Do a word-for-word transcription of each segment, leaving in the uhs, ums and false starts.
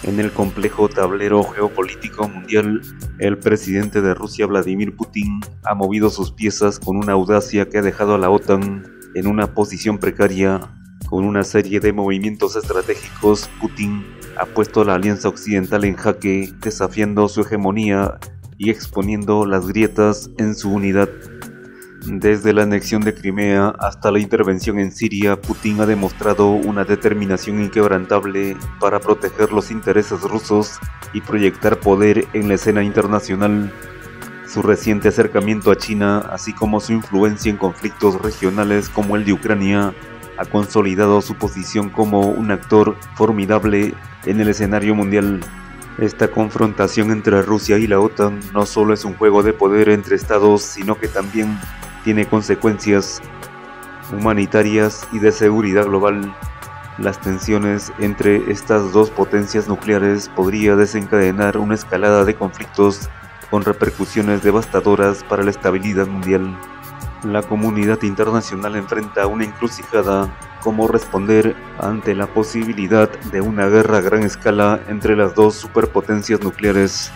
En el complejo tablero geopolítico mundial, el presidente de Rusia, Vladimir Putin, ha movido sus piezas con una audacia que ha dejado a la OTAN en una posición precaria. Con una serie de movimientos estratégicos, Putin ha puesto a la alianza occidental en jaque, desafiando su hegemonía y exponiendo las grietas en su unidad. Desde la anexión de Crimea hasta la intervención en Siria, Putin ha demostrado una determinación inquebrantable para proteger los intereses rusos y proyectar poder en la escena internacional. Su reciente acercamiento a China, así como su influencia en conflictos regionales como el de Ucrania, ha consolidado su posición como un actor formidable en el escenario mundial. Esta confrontación entre Rusia y la OTAN no solo es un juego de poder entre estados, sino que también tiene consecuencias humanitarias y de seguridad global. Las tensiones entre estas dos potencias nucleares podría desencadenar una escalada de conflictos con repercusiones devastadoras para la estabilidad mundial. La comunidad internacional enfrenta una encrucijada: cómo responder ante la posibilidad de una guerra a gran escala entre las dos superpotencias nucleares.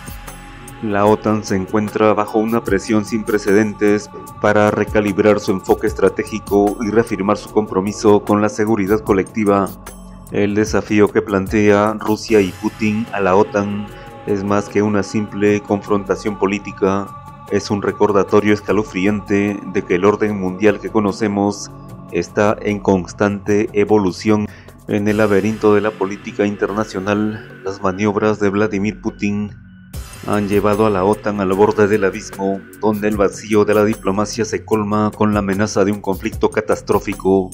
La OTAN se encuentra bajo una presión sin precedentes para recalibrar su enfoque estratégico y reafirmar su compromiso con la seguridad colectiva. El desafío que plantea Rusia y Putin a la OTAN es más que una simple confrontación política. Es un recordatorio escalofriante de que el orden mundial que conocemos está en constante evolución. En el laberinto de la política internacional, las maniobras de Vladimir Putin han llevado a la OTAN al borde del abismo, donde el vacío de la diplomacia se colma con la amenaza de un conflicto catastrófico.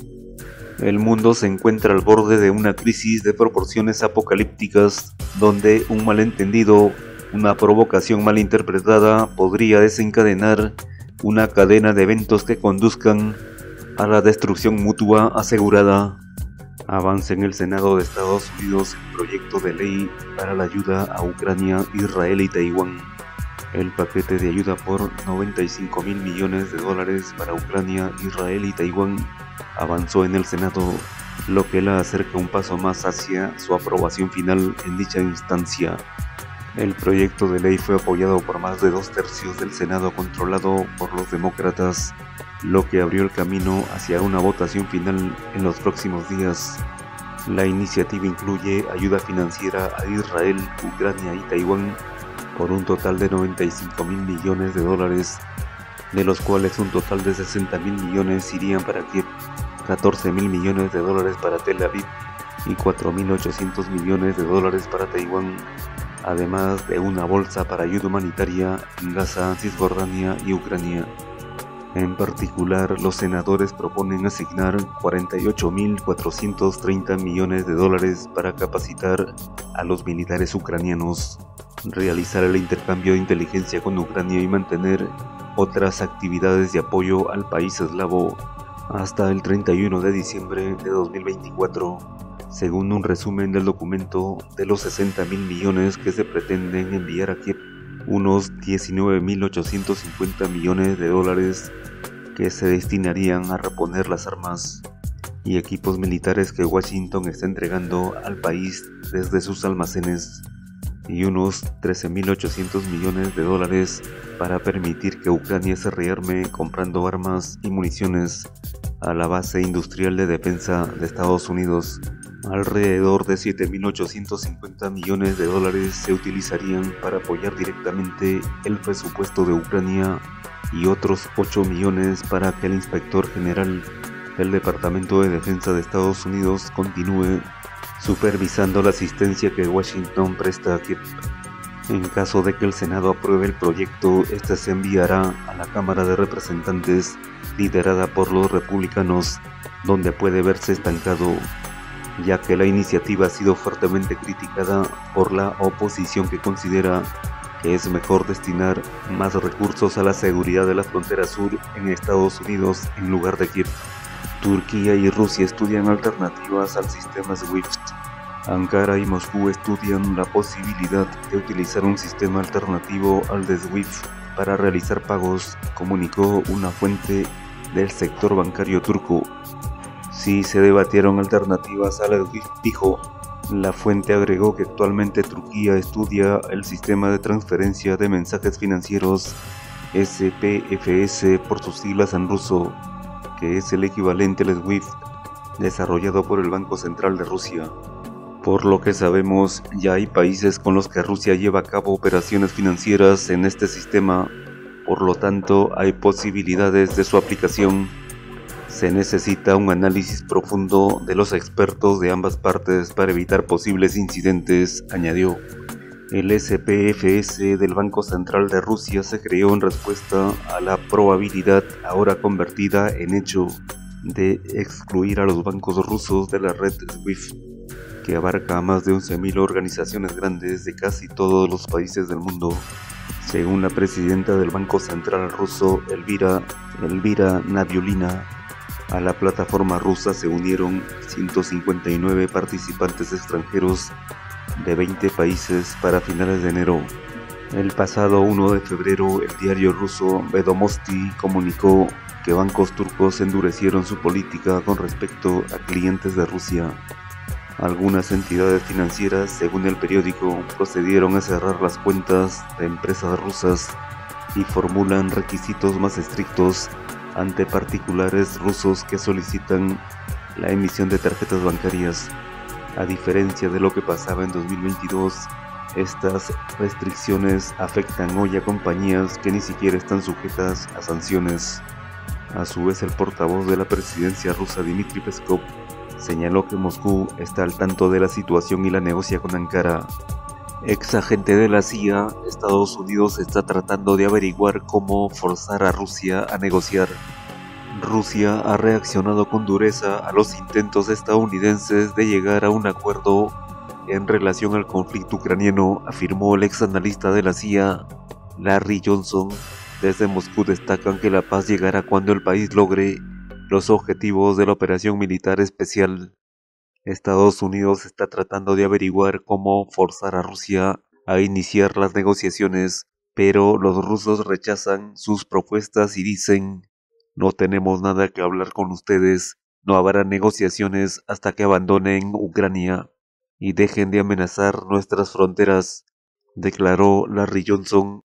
El mundo se encuentra al borde de una crisis de proporciones apocalípticas, donde un malentendido, una provocación malinterpretada podría desencadenar una cadena de eventos que conduzcan a la destrucción mutua asegurada. Avanza en el Senado de Estados Unidos el proyecto de ley para la ayuda a Ucrania, Israel y Taiwán. El paquete de ayuda por noventa y cinco mil millones de dólares para Ucrania, Israel y Taiwán avanzó en el Senado, lo que la acerca un paso más hacia su aprobación final en dicha instancia. El proyecto de ley fue apoyado por más de dos tercios del Senado controlado por los demócratas, lo que abrió el camino hacia una votación final en los próximos días. La iniciativa incluye ayuda financiera a Israel, Ucrania y Taiwán por un total de noventa y cinco mil millones de dólares, de los cuales un total de sesenta mil millones irían para Kiev, catorce mil millones de dólares para Tel Aviv y cuatro mil ochocientos millones de dólares para Taiwán, además de una bolsa para ayuda humanitaria en Gaza, Cisjordania y Ucrania. En particular, los senadores proponen asignar cuarenta y ocho mil cuatrocientos treinta millones de dólares para capacitar a los militares ucranianos, realizar el intercambio de inteligencia con Ucrania y mantener otras actividades de apoyo al país eslavo hasta el treinta y uno de diciembre de dos mil veinticuatro. Según un resumen del documento, de los sesenta mil millones que se pretenden enviar a Kiev, unos diecinueve mil ochocientos cincuenta millones de dólares que se destinarían a reponer las armas y equipos militares que Washington está entregando al país desde sus almacenes, y unos trece mil ochocientos millones de dólares para permitir que Ucrania se rearme comprando armas y municiones a la base industrial de defensa de Estados Unidos. Alrededor de siete mil ochocientos cincuenta millones de dólares se utilizarían para apoyar directamente el presupuesto de Ucrania y otros ocho millones para que el inspector general del Departamento de Defensa de Estados Unidos continúe supervisando la asistencia que Washington presta a Kiev. En caso de que el Senado apruebe el proyecto, este se enviará a la Cámara de Representantes, liderada por los republicanos, donde puede verse estancado, ya que la iniciativa ha sido fuertemente criticada por la oposición, que considera que es mejor destinar más recursos a la seguridad de la frontera sur en Estados Unidos en lugar de Kiev. Turquía y Rusia estudian alternativas al sistema SWIFT. Ankara y Moscú estudian la posibilidad de utilizar un sistema alternativo al de SWIFT para realizar pagos, comunicó una fuente del sector bancario turco. Sí se debatieron alternativas a la SWIFT, dijo. La fuente agregó que actualmente Turquía estudia el sistema de transferencia de mensajes financieros S P F S por sus siglas en ruso, que es el equivalente al SWIFT, desarrollado por el Banco Central de Rusia. Por lo que sabemos, ya hay países con los que Rusia lleva a cabo operaciones financieras en este sistema, por lo tanto hay posibilidades de su aplicación. Se necesita un análisis profundo de los expertos de ambas partes para evitar posibles incidentes, añadió. El S P F S del Banco Central de Rusia se creó en respuesta a la probabilidad, ahora convertida en hecho, de excluir a los bancos rusos de la red SWIFT, que abarca a más de once mil organizaciones grandes de casi todos los países del mundo. Según la presidenta del Banco Central ruso, Elvira, Elvira Nabiulina, a la plataforma rusa se unieron ciento cincuenta y nueve participantes extranjeros de veinte países para finales de enero. El pasado uno de febrero, el diario ruso Vedomosti comunicó que bancos turcos endurecieron su política con respecto a clientes de Rusia. Algunas entidades financieras, según el periódico, procedieron a cerrar las cuentas de empresas rusas y formulan requisitos más estrictos ante particulares rusos que solicitan la emisión de tarjetas bancarias. A diferencia de lo que pasaba en dos mil veintidós, estas restricciones afectan hoy a compañías que ni siquiera están sujetas a sanciones. A su vez, el portavoz de la presidencia rusa, Dmitry Peskov, señaló que Moscú está al tanto de la situación y la negocia con Ankara. Ex agente de la C I A, Estados Unidos está tratando de averiguar cómo forzar a Rusia a negociar. Rusia ha reaccionado con dureza a los intentos estadounidenses de llegar a un acuerdo en relación al conflicto ucraniano, afirmó el ex analista de la C I A, Larry Johnson. Desde Moscú destacan que la paz llegará cuando el país logre los objetivos de la operación militar especial. Estados Unidos está tratando de averiguar cómo forzar a Rusia a iniciar las negociaciones, pero los rusos rechazan sus propuestas y dicen: no tenemos nada que hablar con ustedes, no habrá negociaciones hasta que abandonen Ucrania y dejen de amenazar nuestras fronteras, declaró Larry Johnson,